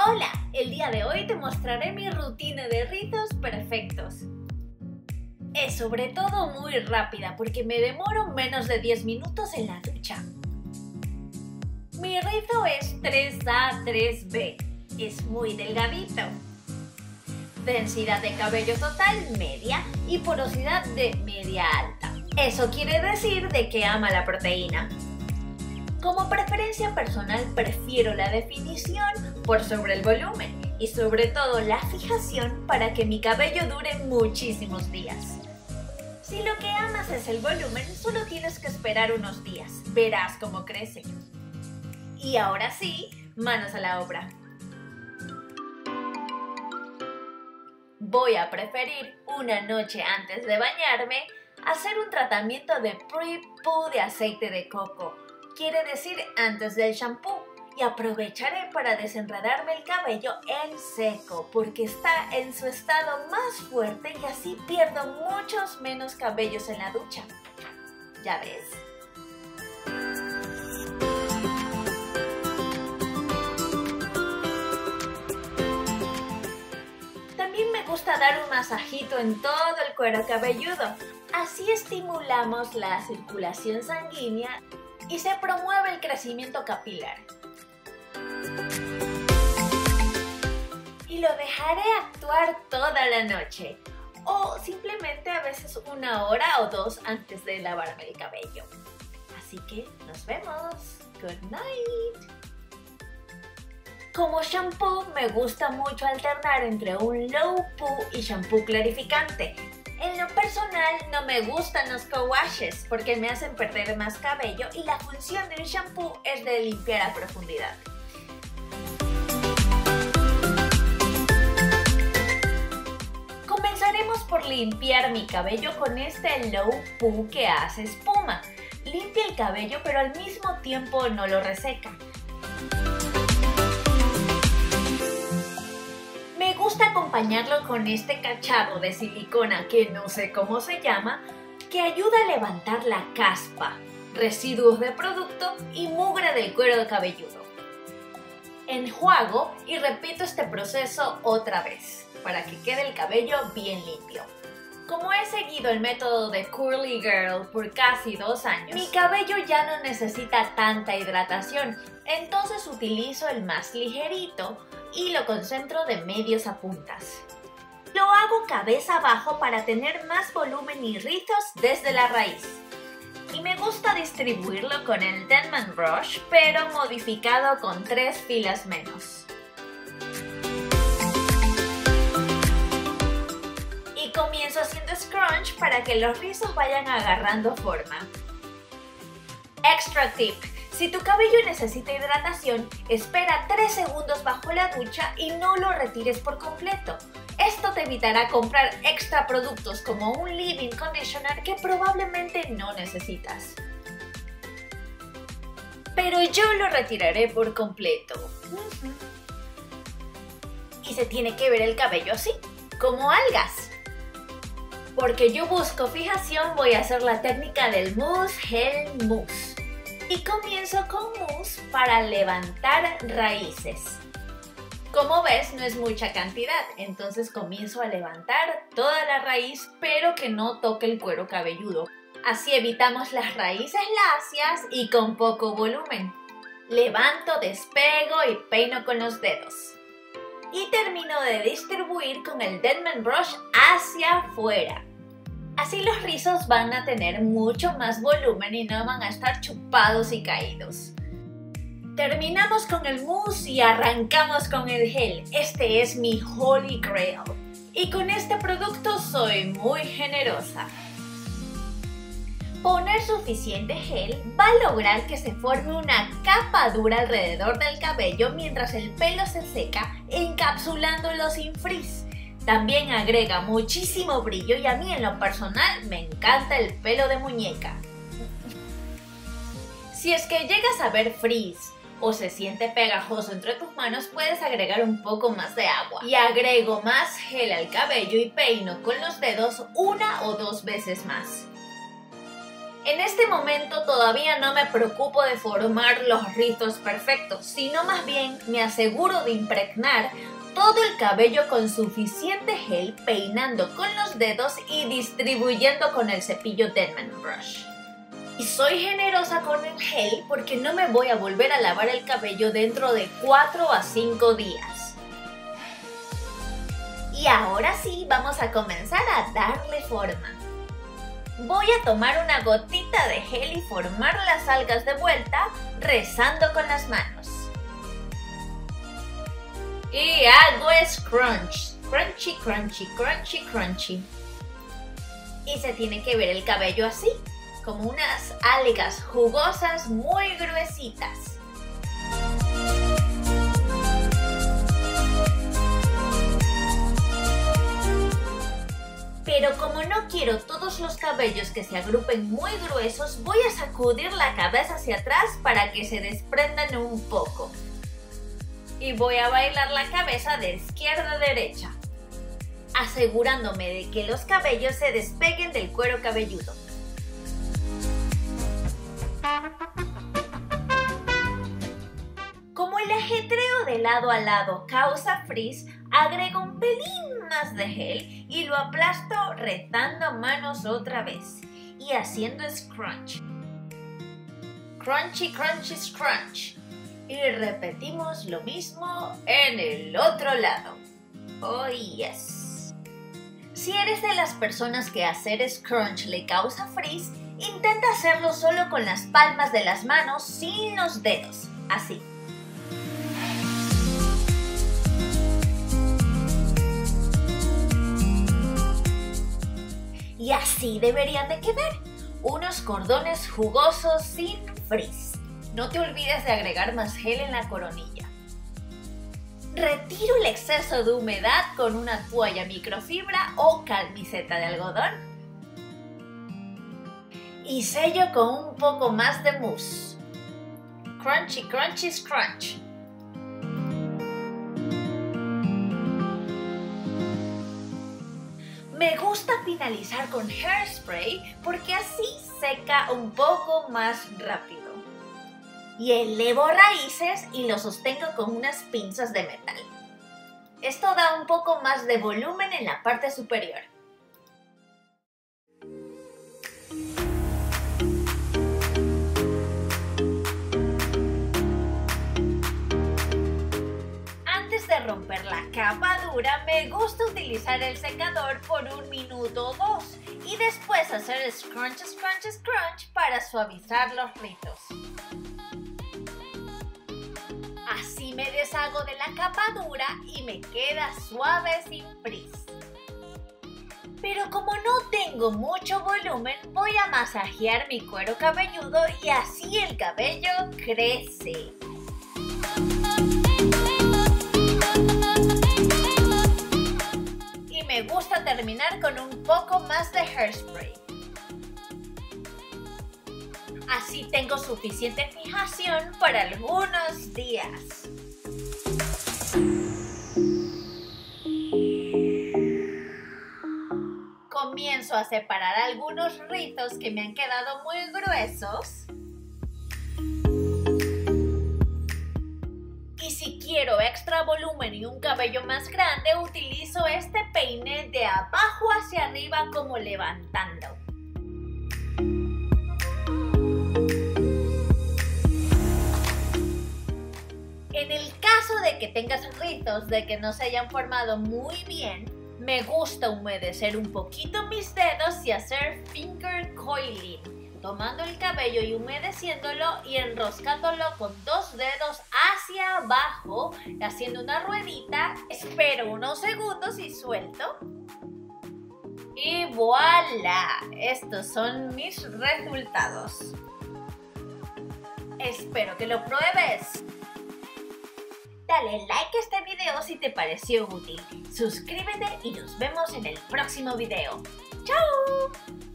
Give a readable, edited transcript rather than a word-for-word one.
Hola, el día de hoy te mostraré mi rutina de rizos perfectos. Es sobre todo muy rápida porque me demoro menos de 10 minutos en la ducha. Mi rizo es 3A3B, es muy delgadito. Densidad de cabello total media y porosidad de media alta. Eso quiere decir de que ama la proteína. Como preferencia personal prefiero la definición por sobre el volumen y sobre todo la fijación para que mi cabello dure muchísimos días. Si lo que amas es el volumen, solo tienes que esperar unos días, verás cómo crece. Y ahora sí, manos a la obra. Voy a preferir una noche antes de bañarme hacer un tratamiento de pre-poo de aceite de coco. Quiere decir antes del shampoo, y aprovecharé para desenredarme el cabello en seco porque está en su estado más fuerte y así pierdo muchos menos cabellos en la ducha. ¿Ya ves? También me gusta dar un masajito en todo el cuero cabelludo. Así estimulamos la circulación sanguínea y se promueve el crecimiento capilar. Y lo dejaré actuar toda la noche o simplemente a veces 1 hora o 2 antes de lavarme el cabello. Así que nos vemos. Good night. Como shampoo me gusta mucho alternar entre un low poo y shampoo clarificante. En lo personal no me gustan los co-washes porque me hacen perder más cabello y la función del shampoo es de limpiar a profundidad. Comenzaremos por limpiar mi cabello con este low poo que hace espuma. Limpia el cabello pero al mismo tiempo no lo reseca. Me gusta acompañarlo con este cacharro de silicona que no sé cómo se llama, que ayuda a levantar la caspa, residuos de producto y mugre del cuero cabelludo. Enjuago y repito este proceso otra vez, para que quede el cabello bien limpio. Como he seguido el método de Curly Girl por casi 2 años, mi cabello ya no necesita tanta hidratación, entonces utilizo el más ligerito y lo concentro de medios a puntas. Lo hago cabeza abajo para tener más volumen y rizos desde la raíz. Y me gusta distribuirlo con el Denman Brush, pero modificado con 3 filas menos. Y comienzo haciendo scrunch para que los rizos vayan agarrando forma. Extra tip: si tu cabello necesita hidratación, espera 3 segundos bajo la ducha y no lo retires por completo. Esto te evitará comprar extra productos como un leave-in conditioner que probablemente no necesitas. Pero yo lo retiraré por completo. Y se tiene que ver el cabello así, como algas. Porque yo busco fijación, voy a hacer la técnica del mousse gel mousse. Y comienzo con mousse para levantar raíces. Como ves, no es mucha cantidad, entonces comienzo a levantar toda la raíz, pero que no toque el cuero cabelludo. Así evitamos las raíces lacias y con poco volumen. Levanto, despego y peino con los dedos. Y termino de distribuir con el Denman Brush hacia afuera. Así los rizos van a tener mucho más volumen y no van a estar chupados y caídos. Terminamos con el mousse y arrancamos con el gel. Este es mi Holy Grail. Y con este producto soy muy generosa. Poner suficiente gel va a lograr que se forme una capa dura alrededor del cabello mientras el pelo se seca, encapsulándolo sin frizz. También agrega muchísimo brillo y a mí en lo personal me encanta el pelo de muñeca. Si es que llegas a ver frizz o se siente pegajoso entre tus manos, puedes agregar un poco más de agua. Y agrego más gel al cabello y peino con los dedos 1 o 2 veces más. En este momento todavía no me preocupo de formar los rizos perfectos, sino más bien me aseguro de impregnar todo el cabello con suficiente gel, peinando con los dedos y distribuyendo con el cepillo Denman Brush. Y soy generosa con el gel porque no me voy a volver a lavar el cabello dentro de 4 a 5 días. Y ahora sí, vamos a comenzar a darle forma. Voy a tomar una gotita de gel y formar las algas de vuelta, rezando con las manos. Y hago scrunch, crunchy, crunchy, crunchy, crunchy. Y se tiene que ver el cabello así, como unas algas jugosas muy gruesitas. Pero como no quiero todos los cabellos que se agrupen muy gruesos, voy a sacudir la cabeza hacia atrás para que se desprendan un poco. Y voy a bailar la cabeza de izquierda a derecha, asegurándome de que los cabellos se despeguen del cuero cabelludo. Como el ajetreo de lado a lado causa frizz, agrego un pelín más de gel y lo aplasto retando manos otra vez y haciendo scrunch. Crunchy, crunchy, scrunch. Y repetimos lo mismo en el otro lado. Oh yes. Si eres de las personas que hacer scrunch le causa frizz, intenta hacerlo solo con las palmas de las manos sin los dedos, así. Y así deberían de quedar, unos cordones jugosos sin frizz. No te olvides de agregar más gel en la coronilla. Retiro el exceso de humedad con una toalla microfibra o camiseta de algodón. Y sello con un poco más de mousse. Crunchy, crunchy, scrunch. Me gusta finalizar con hairspray porque así seca un poco más rápido. Y elevo raíces y lo sostengo con unas pinzas de metal. Esto da un poco más de volumen en la parte superior. Antes de romper la capa dura, me gusta utilizar el secador por 1 minuto o 2 y después hacer scrunch, scrunch, scrunch para suavizar los rizos. Así me deshago de la capa dura y me queda suave sin frizz. Pero como no tengo mucho volumen, voy a masajear mi cuero cabelludo y así el cabello crece. Y me gusta terminar con un poco más de hairspray. Así tengo suficiente fijación para algunos días. Comienzo a separar algunos rizos que me han quedado muy gruesos. Y si quiero extra volumen y un cabello más grande, utilizo este peine de abajo hacia arriba como levantando. En el caso de que tengas rizos de que no se hayan formado muy bien, me gusta humedecer un poquito mis dedos y hacer finger coiling, tomando el cabello y humedeciéndolo y enroscándolo con 2 dedos hacia abajo, haciendo una ruedita. Espero unos segundos y suelto. Y voilà, estos son mis resultados. Espero que lo pruebes. Dale like a este video si te pareció útil, suscríbete y nos vemos en el próximo video. ¡Chao!